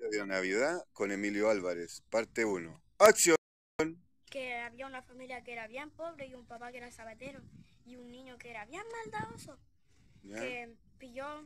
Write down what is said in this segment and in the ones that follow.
de Navidad con Emilio Álvarez, parte uno. ¡Acción! Que había una familia que era bien pobre y un papá que era zapatero y un niño que era bien maldadoso, ¿Ya? que pilló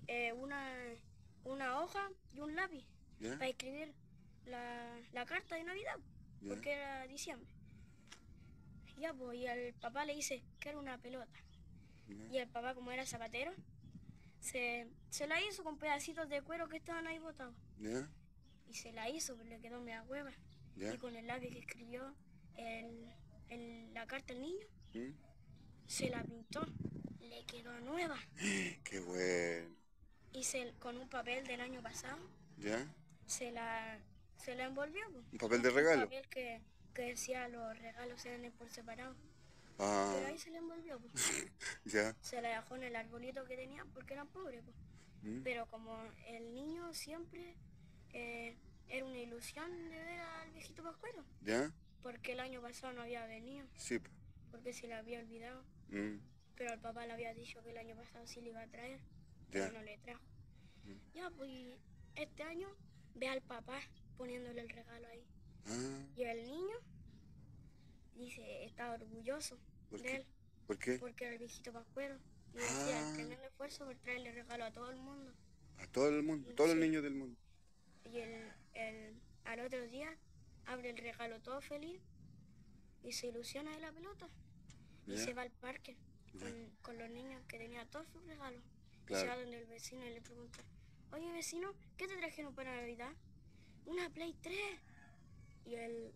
una hoja y un lápiz ¿Ya? para escribir la carta de Navidad, ¿Ya? porque era diciembre. Ya, pues, y el papá le dice que era una pelota. ¿Ya? Y el papá, como era zapatero, se la hizo con pedacitos de cuero que estaban ahí botados. ¿Ya? Y se la hizo, pero le quedó media hueva. ¿Ya? Y con el lápiz que escribió la carta al niño, ¿Mm? se la pintó, le quedó nueva. ¡Qué bueno! Y con un papel del año pasado, ¿Ya? se la envolvió. ¿Un papel de regalo? Un papel que decía los regalos eran por separado. Ah, Pero ahí se la envolvió, pues. ¿ya? Se la dejó en el arbolito que tenían porque eran pobres, pues. ¿Mm? Pero como el niño siempre era una ilusión de ver al viejito Pascuero, ¿Ya? porque el año pasado no había venido, Sí. porque se le había olvidado. ¿Mm? Pero el papá le había dicho que el año pasado sí le iba a traer, ¿Ya? pero no le trajo. Ya, pues este año ve al papá poniéndole el regalo ahí. Ah, Y el niño dice, estaba orgulloso ¿por de qué? él, ¿Por qué? porque era el viejito Pascuero. Y decía, Ah, el tremendo esfuerzo por traerle regalo a todo el mundo. a todo el mundo, todos los Sí. niños del mundo. Y al otro día abre el regalo todo feliz y se ilusiona de la pelota. Y ¿Ya? se va al parque ¿Ya? con los niños que tenía todos sus regalos. Claro. Y se va donde el vecino y le pregunta, oye vecino, ¿qué te trajeron para Navidad? Una Play 3. Y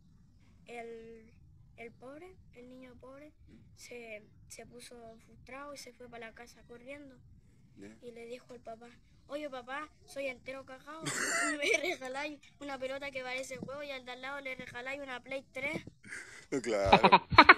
el pobre, el niño pobre, se puso frustrado y se fue para la casa corriendo. ¿Ya? Y le dijo al papá, oye papá, soy entero cagado, me regaláis una pelota que parece juego y al de al lado le regaláis una Play 3. Claro.